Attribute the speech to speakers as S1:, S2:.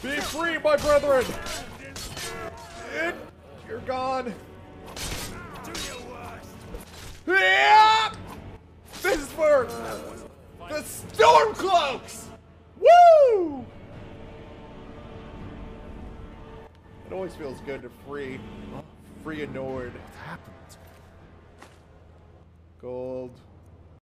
S1: Be free, my brethren! You're gone. Yeah! This is for the Stormcloaks! Woo! It always feels good to free a Nord.
S2: What happened?
S1: Gold.